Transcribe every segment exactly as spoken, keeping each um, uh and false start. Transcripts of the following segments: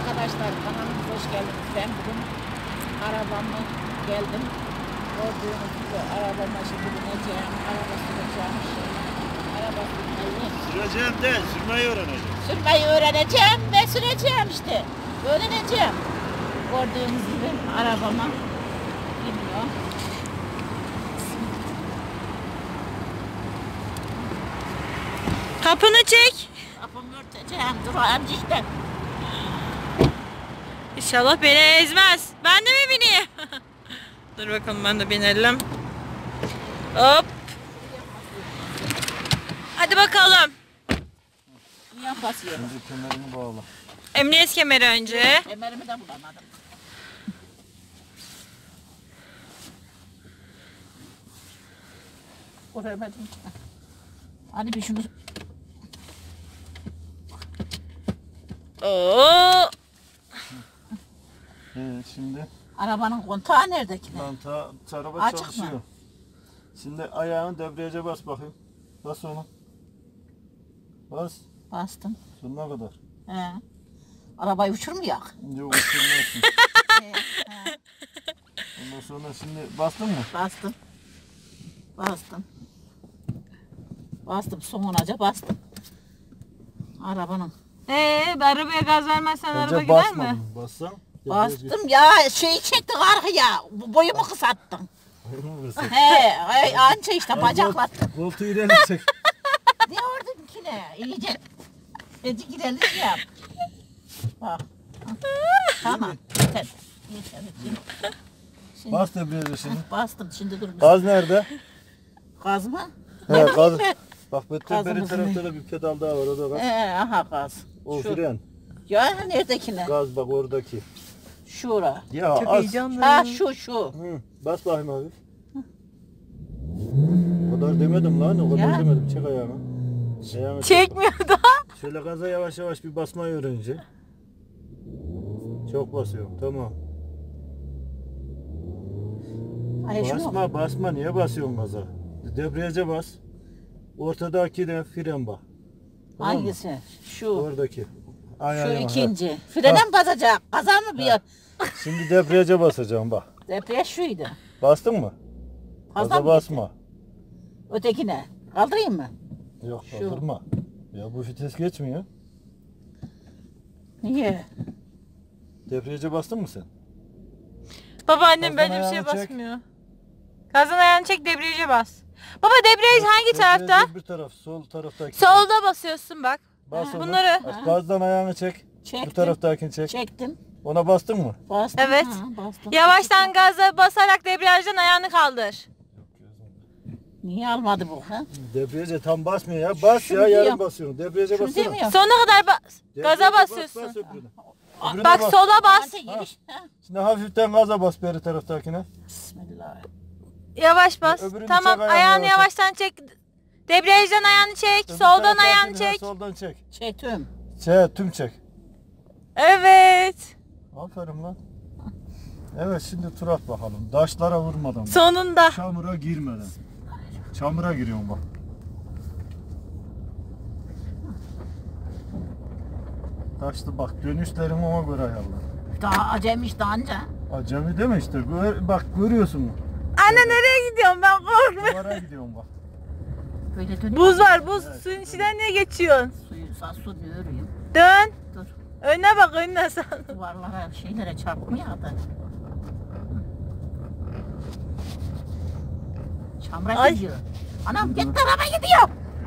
Arkadaşlar kanalımıza hoş geldiniz. Ben bugün arabamı geldim. Gördüğünüz gibi arabama şimdi bineceğim. Araba süreceğim. Araba sürmeyi. Süreceğim de sürmeyi öğreneceğim. Sürmeyi öğreneceğim ve süreceğim işte. Öğreneceğim. Gördüğünüz gibi arabama biniyor. Kapını çek. Kapımı örteceğim. Dur amcikten. İnşallah beni ezmez. Ben de mi bineyim? Dur bakalım ben de binelim. Hop. Hadi bakalım. Niye basıyorum? Şimdi kemerini bağla. Emniyet kemeri önce. Kemerimi de bulamadım. Göremedim ki. Hani bir şunu... Oo. Evet şimdi Arabanın kontağı nerede ki? lan ta, ta araba Açık çalışıyor. mı? Şimdi ayağını debriyaja bas bakayım. Bas onu. Bas. Bastım. Sonuna kadar. He. Arabayı uçurmayak. Yok uçurmuyorsun. He, he. Ondan sonra şimdi bastın mı? Bastım. Bastım. Bastım. Sonunaca bastım. Arabanın. Ee, arabaya gaz vermezsen araba Önce gider mi? basmadın. Bassan. Bastım ya. Şeyi çekti arkaya. Bu boyumu kısalttın. Debriyaja He. Ay, anca işte bacaklar. Koltuğu ileri çek. Ne ordun ki ne? İyice. Ece girelim ya. Bak. Tamam. Yeter. Yeter. Şimdi, şimdi Bas debriyaja şimdi. bastım. Şimdi dur. Gaz nerede? Gaz mı? He Ne gaz. bileyim ben. Bak beri Gazımızın tarafta da bir pedal daha var, o da gaz. Ee, aha gaz. O Şu. fren. Ya neredekine? Gaz bak oradaki. Şura. Ya Çok az. heyecanlı. Ha şu şu. Hı, bas bakayım hafif. O kadar demedim lan, o kadar Ya. demedim. Çek ayağını. Ayağını çek. Çekmiyor da. Şöyle gaza yavaş yavaş bir basmayı öğrenecek. Çok basıyorum, tamam. Ay şunu. Basma basma, niye basıyorsun gaza? Debriyaja bas. Ortadaki de fren bak. Tamam mı? Hangisi? Şu. Oradaki. Şu Ayağına, ikinci. Frene mi basacak? Gaza mı bir? ha. Şimdi debriyaja basacağım bak. Depreş şuydu. Bastın mı? Gaza Gaza mı basma. Ötekine. Kaldırayım mı? Yok Şu. kaldırma. Ya bu vites geçmiyor. Niye? Debriyaja bastın mı sen? Babaannem Gazdan bence bir şey ayağını çek. basmıyor. Gazdan ayağını çek, debriyaja bas. Baba debriyaj hangi tarafta? Debriyajın bir taraf, sol taraftaki. Solda basıyorsun bak. Bas onu. Bunları. Bak, gazdan ayağını çek. Çektim. Bu taraftakini çek. Çektim. Ona bastın mı? Bastım. Evet. Ha, bastım. Yavaştan gaza basarak debriyajdan ayağını kaldır. Niye almadı bu? Ha? Debriyaja tam basmıyor ya. Bas Şunu ya, yarım diyorum. basıyorsun. Debriyaja Şunu bassana. demiyorum. Sonuna kadar bas. Debriyaja Gaza bas, basıyorsun. bas öbürüne. Aa, Öbürüne Bak bas. sola bas. Hadi geliş. Ha? Şimdi hafiften gaza bas beri taraftakine. Bismillah. Yavaş bas. Öbürünü Tamam, çek, ayağını ayağını yavaş yavaştan çek. Debriyajdan ayağını çek. Öbür Soldan taraftakini, ayağını ha, çek. Soldan çek. Çektim. Çek, tüm çek. Evet. Aferin lan. Evet şimdi tur at bakalım. Taşlara vurmadan. Sonunda. Çamura girmeden. Çamura giriyorum bak. Taşlı bak, dönüşlerimi ona göre ayarla. Daha acemiş daha anca. Acemi deme işte. Gör, bak görüyorsun mu? Anne nereye gidiyorsun? Ben korkmuyorum. Duvara gidiyorum bak. Böyle dönüp Buz var, buz. Evet. Suyun içinden niye geçiyorsun? suyu sağ su dövürüyorum. Dön. Dur. Önüne bak, önüne sen. Duvarlara şeylere çarpmıyor da. Çamura Ay. gidiyor. Anam git araba gidiyor.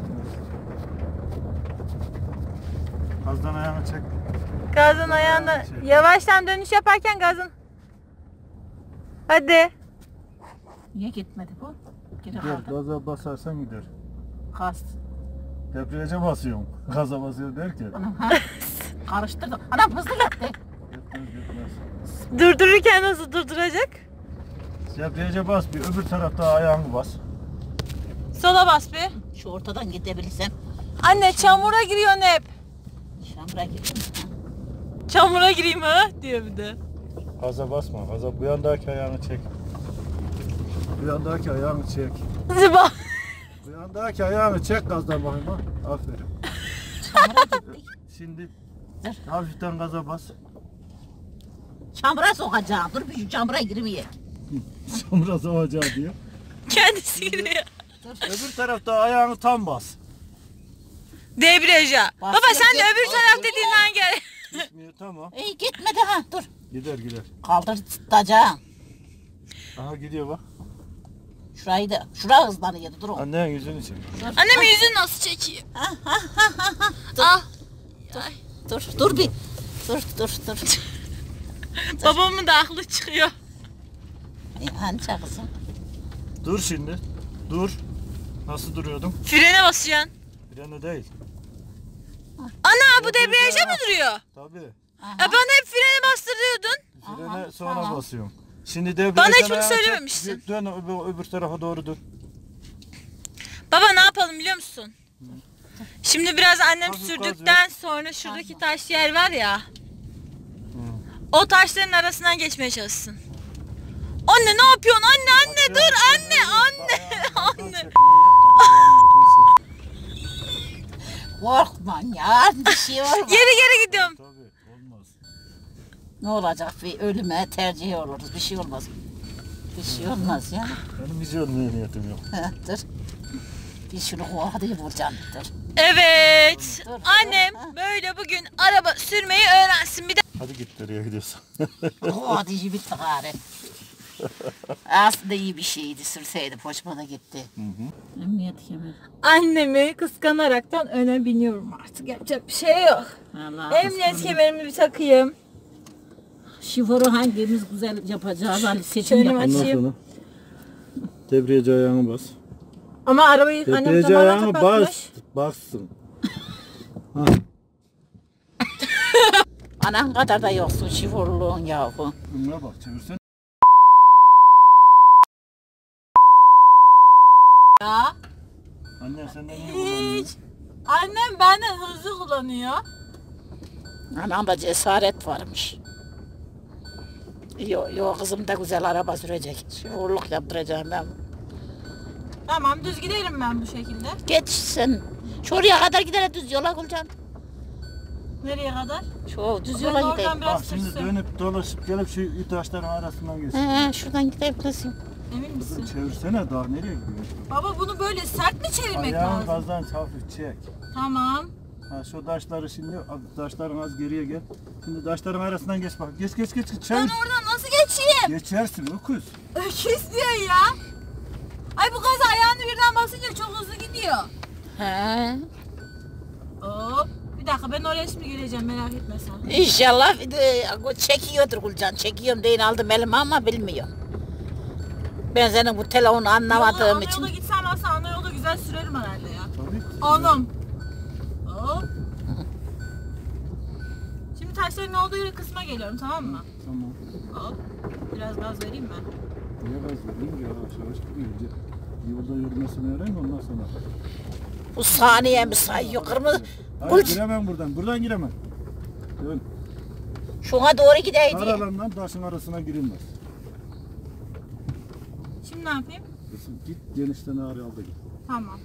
Gazdan ayağını çek. Gazın ayağını. Yavaştan dönüş yaparken gazın. Hadi. Niye gitmedi bu? Geri Gel, kaldı. gaza basarsan gider. Kas. Debriyaja basıyorum. Gaza basıyor derken. Anam ha. Karıştırdım. Anam hızlı gitti. Gitmez gitmez. Durdururken nasıl durduracak? Debriyaja bas bir, öbür tarafta ayağını bas. Sola bas bir. Şu ortadan gidebilirsem. Anne çamura giriyorsun hep. Çamura girdim. Çamura gireyim ha diyor bir de. Gaza basma. Gaza bu yandaki ayağını çek. Bu yandaki ayağını çek. Zıba. Bu yandaki ayağını çek gazdan bakayım ha. Aferin. Çamura gittik. Şimdi Dur. hafiften gaza bas. Çamura sokacağım. Dur bir şu çamura girmeyek. Sonra soğacağı diyor. Kendisi gidiyor. Öbür tarafta ayağını tam bas. Debriyaja. Bas, Baba sen de gel, öbür gel. taraf dediğinden gel. Gitmiyor tamam. İyi gitmedi ha dur. Gider gider. Kaldır tutacağım. Aha gidiyor bak. Şurayı da. Şura hızlanıyordu dur o. Annen yüzünü çek. Annem yüzünü nasıl çekiyor? Ha, ha, ha, ha, ha. Dur, Ah. dur dur bir. Dur dur dur. Babamın da aklı çıkıyor. İyi, hani çakısın. Dur şimdi. Dur. Nasıl duruyordum? Frene basıyorsun. Frene değil. Ana bu debriyaja mı duruyor? Tabii. E bana hep frene bastırıyordun. Frene Aha, sonra tamam. basıyorum. Şimdi debriyajdan Bana hiç bunu ayağı çek, söylememişsin. Dön öbür, öbür tarafa doğru dön. Baba ne yapalım biliyor musun? Şimdi biraz annem Hafif sürdükten sonra şuradaki taş yer var ya. O taşların arasından geçmeye çalışsın. Anne ne yapıyorsun? Anne anne dur anne anne anne. Korkma ya bir şey olmaz. Geri geri gidiyorum. Tabii olmaz. Ne olacak bir ölüme tercih oluruz bir şey olmaz. Bir şey olmaz ya. Benim hiç ölmeye niyetim yok. Ha, dur. Bir şunu kovadayı bulacağım dur. Evet. Dur, dur. Annem böyle bugün araba sürmeyi öğrensin bir de. Hadi git nereye gidiyorsun. Kovadayı bitti gari. Aslında iyi bir şeydi sürseydi hoşuma da gitti. Hı hı. Emniyet kemeri. Annemi kıskanaraktan öne biniyorum artık. Yapacak bir şey yok. Allah Emniyet kemerimi bir takayım. Şiforu hangimiz güzel yapacağız Ali seçim Şöyle yapacağız. Ondan Açayım. sonra debriyaja ayağını bas. Ama arabayı annem Debriyaja tamamen ayağını kapatmış. bas. Bassın. Ha. Anan kadar da yoksun şiforluğun yahu. Bunlara bak çevirsen. Ya. Annen senden niye kullanıyor? Hiç. Annem benden hızlı kullanıyor. Anamda cesaret varmış. Yok yok kızım da güzel araba sürecek. Şiforluk yaptıracağım ben. Tamam düz giderim ben bu şekilde. Geç sen. Şuraya kadar gider düz yola Gülcan. Nereye kadar? Şu düz Ben yola oradan gidelim. Bak biraz şimdi sürsün. dönüp dolaşıp gelip şu taşların arasından geçsin. He, şuradan gidebilirsin. Emin Kızım misin? çevirsene daha nereye gidiyorsun? Baba bunu böyle sert mi çevirmek Ayağın lazım? gazdan hafif çek. Tamam. Ha şu taşları şimdi taşların az geriye gel. Şimdi taşların arasından geç bak. Geç geç geç geç Ben çevir. oradan nasıl geçeyim? Geçersin öküz. Öküz diyor ya. Ay bu gaza ayağını birden basınca çok hızlı gidiyor. He. Hop. Bir dakika ben oraya şimdi geleceğim merak etme sen. İnşallah bir de çekiyordur Gülcan. Çekiyorum deyin aldım elime ama bilmiyorum. Ben senin bu telefonu anlamadığım Ana için. yolda gitsem aslında ana yolda güzel sürerim herhalde ya. Tabii. Anam. Hop. Şimdi taşların olduğu yere kısma geliyorum tamam mı? Tamam. Hop. Biraz gaz vereyim mi? Niye gaz veriyorsun? Yavaş yavaş gidiyor. Yolda yürümesini öğren ondan sonra. Bu saniye mi sayıyor kırmızı? Hayır Gül, giremem buradan. Buradan giremem. Dön. şuna doğru gideydi. Aralarından taşın arasına girilmez. Şimdi ne yapayım? Kızım git genişten ağrı al da git. Tamam.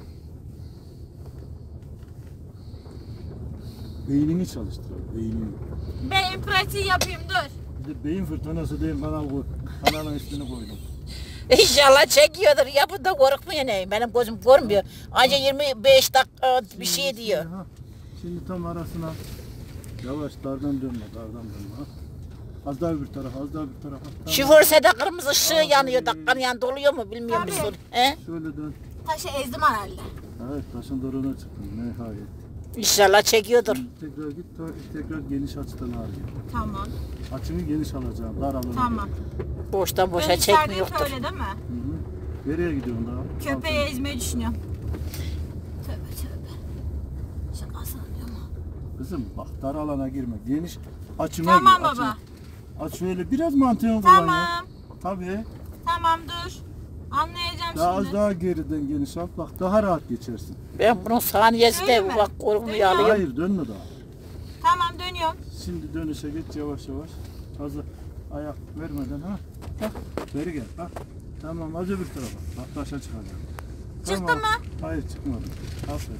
Beynini çalıştır. Beynini. Ben pratiği yapayım dur. Bir de beyin fırtınası değil kanal koy. Kanalın üstüne koydum. İnşallah çekiyordur. Yapın da korkmuyor neyim. Benim gözüm görmüyor. Anca yirmi beş dakika bir şey diyor. Ha, şimdi tam arasına yavaş dardan dönme, dardan dönme. Ha. Az daha bir tarafa, az daha bir tarafa. Tamam. Şoförse de kırmızı ışığı Aferin. yanıyor. Dakikanın yanında oluyor mu bilmiyorum bir Tabii. soru. He? Şöyle dön. Taşı ezdim herhalde. Evet, taşın doruğuna çıktın nihayet. İnşallah çekiyordur. Tekrar git, ta- tekrar geniş açıdan ağrıyor. Tamam. Açını geniş alacağım, dar alanı. Tamam. Boştan boşa Ben içerideyim çekmiyordur. öyle değil mi? Hı hı. Nereye gidiyorsun daha? Köpeği ezmeyi düşünüyorum. Tövbe tövbe. Şakasını diyor mu? Kızım bak dar alana girme, geniş açıma Tamam gir. baba. Açına. Aç şöyle biraz mantığını kullan ya. Tamam. Tabii. Tamam dur. Anlayacağım Daha az şimdi. daha geriden geniş al, bak daha rahat geçersin. Ben bunun saniyesi Öyle de mi? bak korkumu Dönüyor. alıyorum. Hayır dönme daha. Tamam dönüyorum. Şimdi dönüşe geç yavaş yavaş. Hazır. Ayak vermeden ha. Bak. Beri gel. Bak. Tamam az öbür tarafa. Bak taşa çıkacağım. Çıktı Tamam. mı? Hayır çıkmadı. Aferin.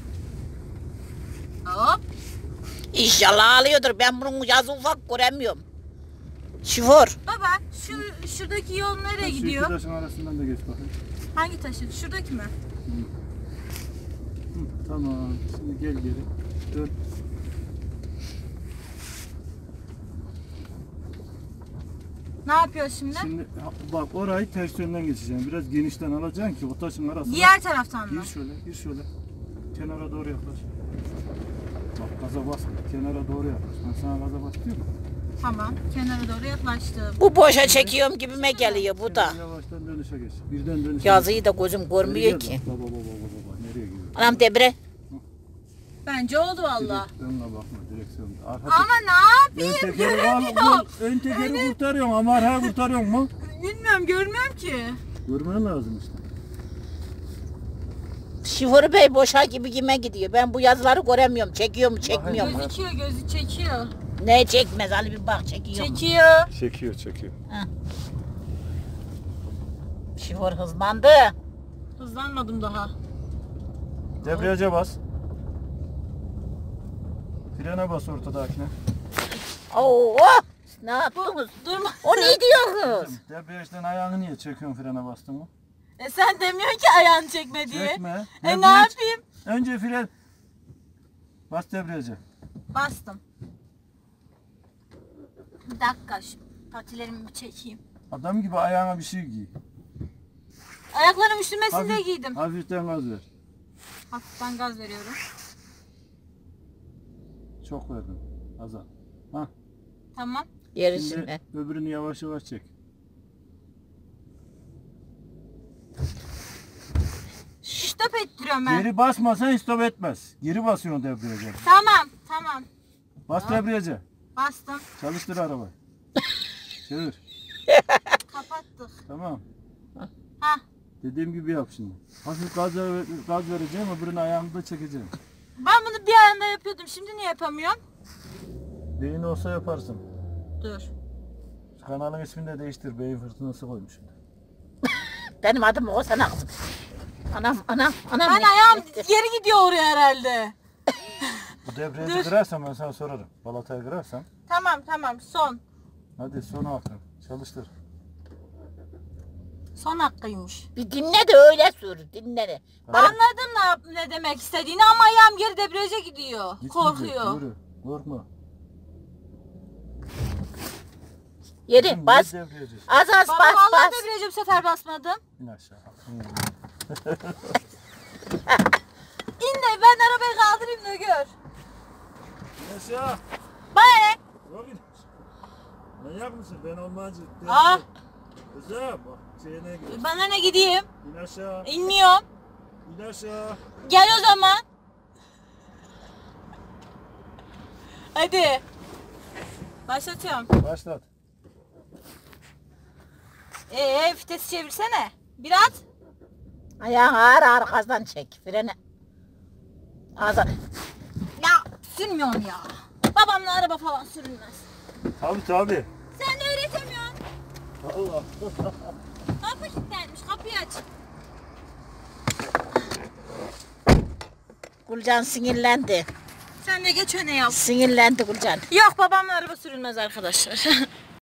Hop. İnşallah alıyordur. Ben bunun yazı ufak göremiyorum. Şifor. Baba şu şuradaki yol nereye Şu iki gidiyor? taşın arasından da geç bakayım. Hangi taşı? Şuradaki mi? Hı, tamam. Şimdi gel geri. Dön. Ne yapıyor şimdi? Şimdi ha, bak orayı ters yönden geçeceğim. Biraz genişten alacaksın ki o taşın arasına. Diğer taraftan mı? Gir şöyle, gir şöyle. Kenara doğru yaklaş. Bak gaza bas. Kenara doğru yaklaş. Ben sana gaza bas diyorum. Tamam. Kenara doğru yaklaştım. Bu boşa çekiyorum gibime geliyor bu da. Şimdi yavaştan dönüşe geç. Birden dönüşe Yazıyı da gözüm geç. görmüyor Geri ki. gel bak. Baba baba baba baba. Nereye gidiyor? Anam debre. Bence oldu valla. Direkt önüne bakma. Direksiyonda. Arka Ama ne ön yapayım? tekeri al. Göremiyorum. Ön tekeri kurtarıyorsun ama arkaya kurtarıyorsun mu? Bilmiyorum, görmüyorum ki. Görmen lazım işte. Şifor Bey boşa gibi kime gidiyor. Ben bu yazıları göremiyorum. Çekiyor mu çekmiyor mu? Gözüküyor, gözü çekiyor. Ne çekmez Ali bir bak çekiyor mu? Çekiyor. Çekiyor çekiyor. Şifor hızlandı. Hızlanmadım daha. Debriyaja bas. Frene bas ortadakine. Oo, ne yaptınız? Durma. O ne diyorsunuz? Debriyajdan ayağını niye çekiyorsun frene bastın mı? E sen demiyorsun ki ayağını çekme diye. Çekme. E ne Debriyaj- yapayım? Önce fren. Bas debriyaja. Bastım. Bir dakika şu patilerimi bir çekeyim. Adam gibi ayağına bir şey giy. Ayaklarım üşümesin diye Hafif- giydim. Hafiften gaz ver. Hafiften gaz veriyorum. Çok verdin. Azal. Ha. Tamam. Yer Şimdi içinde. öbürünü yavaş yavaş çek. Stop ettiriyorum ben. Geri basmasan stop etmez. Geri basıyorsun debriyaja. Tamam, tamam. Bas debriyaja. Bastım. Çalıştır arabayı. Çevir. Kapattık. Tamam. Ha. Dediğim gibi yap şimdi. Hafif gaz, ver- gaz vereceğim, öbürünü ayağını da çekeceğim. Ben bunu bir anda yapıyordum. Şimdi niye yapamıyorum? Beyin olsa yaparsın. Dur. Kanalın ismini de değiştir. Beyin fırtınası koymuşum. Benim adım o sana kızım. Anam anam anam. Ben ne- ayağım ne- geri gidiyor oraya herhalde. Bu debriyajı kırarsan ben sana sorarım. Balatayı kırarsan. Tamam, tamam. Son. Hadi son hakkın. Çalıştır. Son hakkıymış. Bir dinle de öyle sür dinle de. Bana- Anladım ne, yap- ne demek istediğini ama ayağım geri debriyaja gidiyor. Gitmeyecek, Korkuyor. Yürü. Korkma. Yeri Şimdi bas. debriyajı. Az az Baba bas vallahi bas. debriyaja bu sefer basmadım. İn aşağı. İn de ben arabayı kaldırayım da gör. İn aşağı. Bana ne? Yok in aşağı. Manyak mısın? Ben olmacı. Aa. Kızım bak şeyine gir. Bana ne gideyim? İn aşağı. İnmiyorum. İn aşağı. Gel o zaman. Hadi. Başlatıyorum. Başlat. Ee, vitesi çevirsene. Bir at. Ayağını ağır ağır gazdan çek. Frene. Az az. Ya sürmüyorum ya. Babamla araba falan sürülmez. Tabi tabi. Sen de öğretemiyorsun. Allah. Kapı kilitlenmiş. Kapıyı aç. Gülcan sinirlendi. Sen de geç öne yap. Sinirlendi Gülcan. Yok babamla araba sürülmez arkadaşlar.